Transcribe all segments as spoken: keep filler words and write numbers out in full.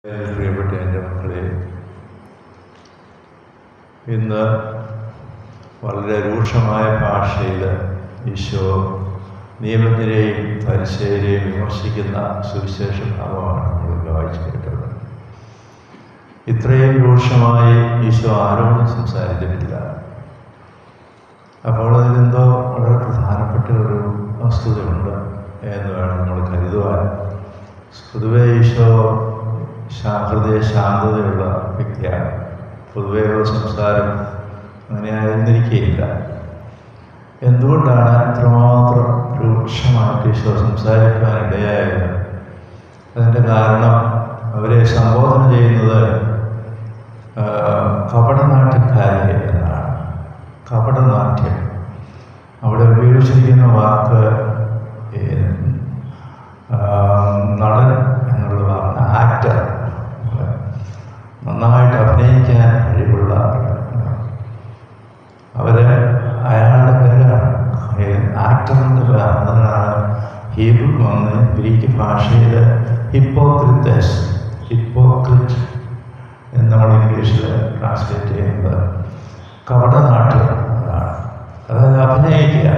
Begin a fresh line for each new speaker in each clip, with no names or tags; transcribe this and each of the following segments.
പ്രിയപ്പെട്ട എൻ്റെ മക്കളെ, ഇന്ന് വളരെ രൂക്ഷമായ ഭാഷയിൽ ഈശോ നിയമജ്ഞരെയും പരിസേരെയും വിമർശിക്കുന്ന സുവിശേഷ ഭാഗമാണ് നമ്മൾ വായിച്ചു കേട്ടത്. ഇത്രയും രൂക്ഷമായി ഈശോ ആരോടും സംസാരിച്ചിട്ടില്ല. അപ്പോൾ അതിലെന്തോ വളരെ പ്രധാനപ്പെട്ട ഒരു വസ്തുതയുണ്ട് എന്ന് വേണം നമ്മൾ കരുതുവാൻ. പൊതുവെ ഈശോ ഹൃദയ ശാന്തതയുള്ള വ്യക്തിയാണ്. പൊതുവെയുള്ള സംസാരം അങ്ങനെ ആയിരുന്നിരിക്കുകയില്ല. എന്തുകൊണ്ടാണ് ഇത്രമാത്രം രൂക്ഷമായിട്ട് ഈശോ സംസാരിക്കാനിടയായത്? അതിൻ്റെ കാരണം അവരെ സംബോധന ചെയ്യുന്നത് കപടനാട്യക്കാരെ എന്നാണ്. കപടനാട്യം അവിടെ ഉപയോഗിച്ചിരിക്കുന്ന വാക്ക് നടൻ എന്നുള്ള വാക്ക് ആക്ടർ, നന്നായിട്ട് അഭിനയിക്കാൻ കഴിവുള്ള അവര് അയാളുടെ പേരാണ് ആക്ടറിൻ്റെ പേരാണ്. ഹീബ്രു വന്ന് ഗ്രീക്ക് ഭാഷയിൽ ഹിപ്പോക്രിറ്റസ്, ഹിപ്പോക്രിറ്റ് എന്ന് നമ്മൾ ഇംഗ്ലീഷിൽ ട്രാൻസ്ലേറ്റ് ചെയ്യുന്നത് കപടനാട്യം അതാണ്. അതായത് അഭിനയിക്കുക,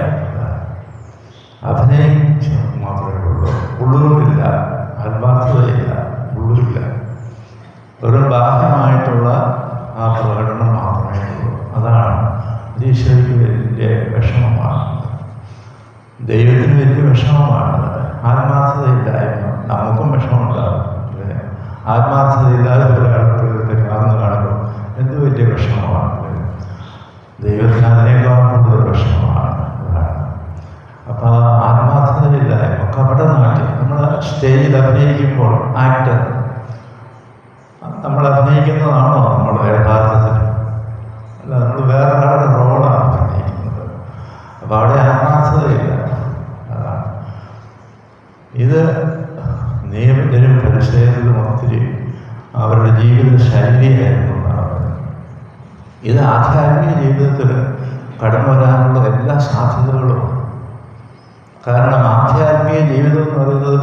അഭിനയിച്ച് മാത്രമേ ഉള്ളൂ, ഉള്ളുകൊണ്ടില്ല, ആത്മാർത്ഥതയില്ല, ഉള്ളില്ല, വെറും ബാഹ്യമായിട്ടുള്ള ആ പ്രകടനം മാത്രമേ ഉള്ളൂ. അതാണ് ഈശോയ്ക്ക് വലിയ വിഷമമാണ്, ദൈവത്തിന് വലിയ വിഷമമാണ്. ആത്മാർത്ഥതയില്ലായ്മ നമുക്കും വിഷമമുണ്ടാകും. ആത്മാർത്ഥതയില്ലാതെ ഒരാളുടെ കാണുന്ന കാണുമ്പോൾ എന്ത് വലിയ വിഷമമാണ്. ദൈവത്തിന് അതിനേക്കാൾ കൂടുതൽ വിഷമമാണ്. അപ്പോൾ ആത്മാർത്ഥതയില്ലായ്മ, കപടനാട്യം. നമ്മൾ സ്റ്റേജിൽ അഭിനയിക്കുമ്പോൾ ആക്ടർ നമ്മൾ അഭിനയിക്കുന്നതാണോ നമ്മുടെ യഥാർത്ഥത്തിൽ? അല്ല, നമ്മൾ വേറെ ആളുടെ റോളാണ് അഭിനയിക്കുന്നത്. അപ്പോൾ അവിടെ ആത്മാർത്ഥതയില്ല. അതാണ് ഇത് നിയമജ്ഞരും പരിസേരും ഒത്തിരി അവരുടെ ജീവിത ശൈലിയായിരുന്നു ഉണ്ടാവുന്നത്. ഇത് ആധ്യാത്മിക ജീവിതത്തിൽ കടന്നു വരാനുള്ള എല്ലാ സാധ്യതകളും. കാരണം ആധ്യാത്മിക ജീവിതം എന്ന് പറയുന്നത്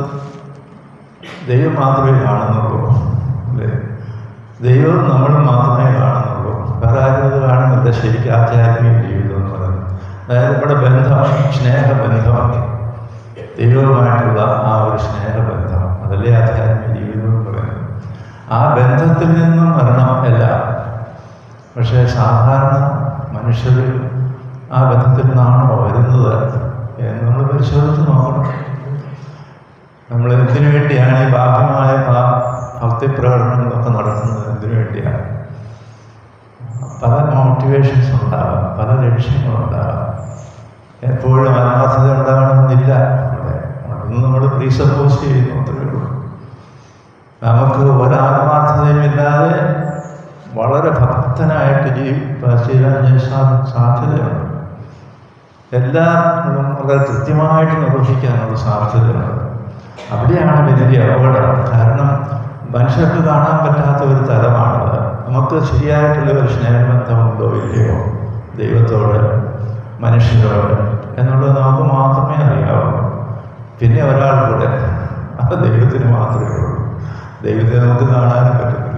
ദൈവം മാത്രമേ കാണുന്നുള്ളൂ, അല്ലേ? ദൈവം നമ്മൾ മാത്രമേ കാണുന്നുള്ളൂ, വേറെ ആരും കാണുന്നില്ല. ശരിക്കും ആധ്യാത്മിക ജീവിതം എന്ന് പറയുന്നത് അതായത് ഇവിടെ ബന്ധം, സ്നേഹബന്ധം, ദൈവവുമായിട്ടുള്ള ആ ഒരു സ്നേഹബന്ധം, അതല്ലേ ആധ്യാത്മിക ജീവിതം എന്ന് പറയുന്നത്. ആ ബന്ധത്തിൽ നിന്നും വരണം എല്ലാം. പക്ഷേ സാധാരണ മനുഷ്യർ ആ ബന്ധത്തിൽ നിന്നാണോ വരുന്നത് എന്ന് നമ്മൾ പരിശോധിച്ച് നോക്കണം. നമ്മൾ എന്തിനു വേണ്ടിയാണ് ഈ ബാഹ്യമായ ഭക്തിപ്രകടനങ്ങളൊക്കെ നടത്തുന്നത്? എന്തിനു വേണ്ടിയാണ്? പല മോട്ടിവേഷൻസ് ഉണ്ടാകാം, പല ലക്ഷ്യങ്ങളുണ്ടാകാം. എപ്പോഴും ആത്മാർത്ഥത ഉണ്ടാകണമെന്നില്ല. അതൊന്നും നമ്മൾ പ്രീസപ്പോസ് ചെയ്യുന്നു, അത്രയേ ഉള്ളൂ. നമുക്ക് ഒരാത്മാർത്ഥതയും ഇല്ലാതെ വളരെ ഭക്തനായിട്ട് ജീവിക്കാൻ സാധ്യതയുണ്ട്. എല്ലാം വളരെ കൃത്യമായിട്ട് നിർവഹിക്കാനുള്ള സാധ്യതയുണ്ട്. അവിടെയാണ് വലിയ അപകടം. കാരണം മനുഷ്യർക്ക് കാണാൻ പറ്റാത്ത ഒരു തലമാണത്. നമുക്ക് ശരിയായിട്ടുള്ള ഒരു സ്നേഹബന്ധമുണ്ടോ ഇല്ലയോ ദൈവത്തോട്, മനുഷ്യരോട് എന്നുള്ളത് നമുക്ക് മാത്രമേ അറിയാവൂ. പിന്നെ ഒരാൾ കൂടെ, അത് ദൈവത്തിന് മാത്രമേ ഉള്ളൂ. ദൈവത്തെ നമുക്ക് കാണാനും പറ്റത്തില്ല.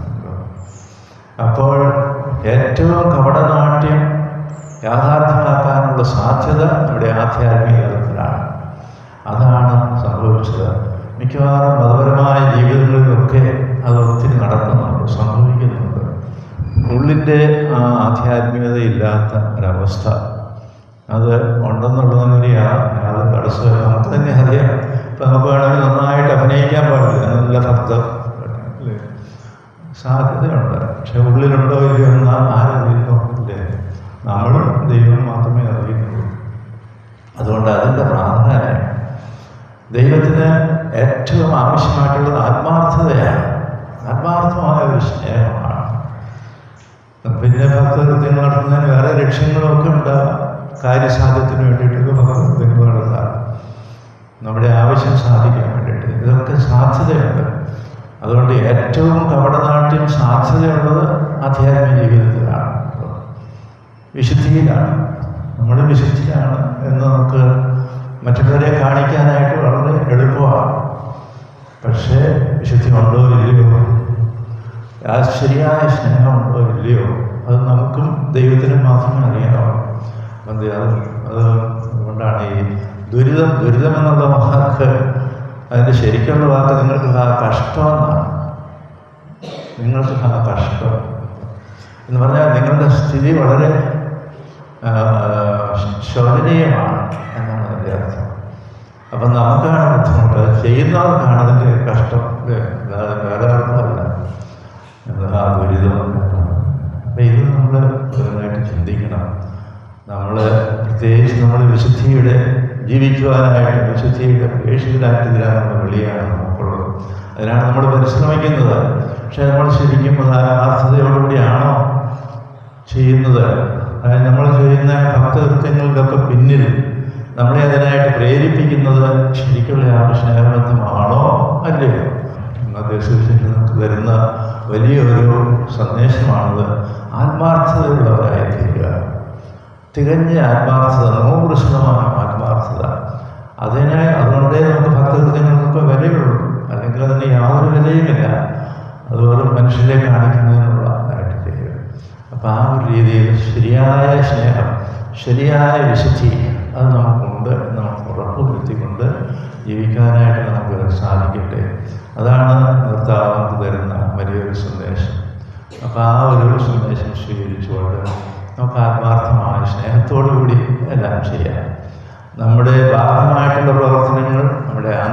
അപ്പോൾ ഏറ്റവും കപടനാട്യം യാഥാർത്ഥ്യമാക്കാനുള്ള സാധ്യത ഇവിടെ ആധ്യാത്മിക തലത്തിലാണ്. അതാണ് സംഭവിച്ചത്. മിക്കവാറും മതപരമായ ജീവിതങ്ങളിലൊക്കെ അത് ഒത്തിരി നടക്കുന്നുണ്ട്, സംഭവിക്കുന്നുണ്ട്. ഉള്ളിൻ്റെ ആ ആധ്യാത്മികത ഇല്ലാത്ത ഒരവസ്ഥ അത് ഉണ്ടെന്നുള്ളതിനെയാണ് അത് തടസ്സം. നമുക്ക് തന്നെ അറിയാം. ഇപ്പം നമുക്ക് വേണമെങ്കിൽ നന്നായിട്ട് അഭിനയിക്കാൻ പാടില്ല, നല്ല ഭക്തർ അല്ലേ, സാധ്യതയുണ്ട്. പക്ഷെ ഉള്ളിലുണ്ടോ ഇല്ലയോ എന്ന് ആരറിയുന്നില്ലേ? നമ്മളും ദൈവം മാത്രമേ അറിയുന്നുള്ളൂ. അതുകൊണ്ട് അതിൻ്റെ പ്രാധാന്യം, ദൈവത്തിന് ഏറ്റവും ആവശ്യമായിട്ടുള്ളത് ആത്മാർത്ഥതയാണ്, ആത്മാർത്ഥമായ ഒരു സ്നേഹമാണ്. പിന്നെ ഭക്തകൃത്യങ്ങൾ നടത്തുന്നതിന് വേറെ ലക്ഷ്യങ്ങളൊക്കെ ഉണ്ടാകാം. കാര്യസാധ്യത്തിന് വേണ്ടിയിട്ടൊക്കെ ഭക്തകൃത്യങ്ങൾ നടത്താം, നമ്മുടെ ആവശ്യം സാധിക്കാൻ വേണ്ടിയിട്ട്. ഇതൊക്കെ സാധ്യതയുണ്ട്. അതുകൊണ്ട് ഏറ്റവും കപടനാട്യം സാധ്യതയുള്ളത് ആധ്യാത്മിക ജീവിതത്തിലാണ്, വിശുദ്ധിയിലാണ്. നമ്മൾ വിശുദ്ധിയാണ് എന്ന് നമുക്ക് മറ്റുള്ളവരെ കാണിക്കാനായിട്ട് വളരെ എളുപ്പമാണ്. പക്ഷേ വിശുദ്ധി ഉണ്ടോ ഇല്ലയോ ആ ശരിയായ സ്നേഹമുണ്ടോ ഇല്ലയോ അത് നമുക്കും ദൈവത്തിനും മാത്രമേ അറിയാവൂ. അത് അത് അതുകൊണ്ടാണ് ഈ ദുരിതം ദുരിതം എന്നുള്ള വാക്ക്, അതിൻ്റെ ശരിക്കുള്ള വാക്ക് നിങ്ങൾക്ക് ആ കഷ്ടമെന്നാണ്. നിങ്ങൾക്ക് ആ കഷ്ടം എന്ന് പറഞ്ഞാൽ നിങ്ങളുടെ സ്ഥിതി വളരെ ശോചനീയമാണ് എന്നാണ് അതിൻ്റെ അർത്ഥം. അപ്പം നമുക്കാണ് ബുദ്ധിമുട്ട്, ചെയ്യുന്നവർക്കാണ് അതിൻ്റെ കഷ്ടം, വേറെ അർത്ഥമല്ല ആ ദുരിതം. അപ്പം ഇത് നമ്മൾ കൂടുതലായിട്ട് ചിന്തിക്കണം. നമ്മൾ പ്രത്യേകിച്ച് നമ്മൾ വിശുദ്ധിയുടെ ജീവിക്കുവാനായിട്ട് വിശുദ്ധിയുടെ പ്രേക്ഷിതരായിട്ട് ഇതിലാണ് നമ്മൾ വിളിയാണ് നമുക്കുള്ളത്. അതിനാണ് നമ്മൾ പരിശ്രമിക്കുന്നത്. പക്ഷേ നമ്മൾ ശരിക്കും അത് ആത്മാർത്ഥതയോടുകൂടിയാണോ ചെയ്യുന്നത്? അതായത് നമ്മൾ ചെയ്യുന്ന ഭക്തകൃത്യങ്ങളുടെയൊക്കെ പിന്നിൽ നമ്മളെ അതിനായിട്ട് പ്രേരിപ്പിക്കുന്നത് ശരിക്കുള്ള ആ സ്നേഹബന്ധമാണോ അല്ലയോ? ഇന്നത്തെ സുവിശേഷം നമുക്ക് തരുന്ന വലിയൊരു സന്ദേശമാണത്. ആത്മാർത്ഥതയുള്ളവരായി തീരുക, തികഞ്ഞ ആത്മാർത്ഥത, നൂറ് ശതമാനം ആത്മാർത്ഥത. അതിനെ അതുകൊണ്ടേ നമുക്ക് ഭക്തകൃത്യങ്ങൾക്കൊക്കെ വിലയുള്ളൂ, അല്ലെങ്കിൽ അതിന് യാതൊരു വിലയുമില്ല. അതുപോലെ മനുഷ്യരെ കാണിക്കുന്നതിനുള്ളതായിട്ട് ചെയ്യുക. അപ്പം ആ ഒരു രീതിയിൽ ശരിയായ സ്നേഹം, ശരിയായ വിശുദ്ധി അത് നമുക്കുണ്ട്, നമുക്ക് ഉറപ്പുവരുത്തിക്കൊണ്ട് ജീവിക്കാനായിട്ട് നമുക്ക് സാധിക്കട്ടെ. അതാണ് കർത്താവ് നമുക്ക് തരുന്ന വലിയൊരു സന്ദേശം. അപ്പം ആ ഒരു സന്ദേശം സ്വീകരിച്ചുകൊണ്ട് നമുക്ക് ആത്മാർത്ഥമായ സ്നേഹത്തോടു കൂടി എല്ലാം ചെയ്യാം. നമ്മുടെ ബാഹ്യമായിട്ടുള്ള പ്രവർത്തനങ്ങൾ, നമ്മുടെ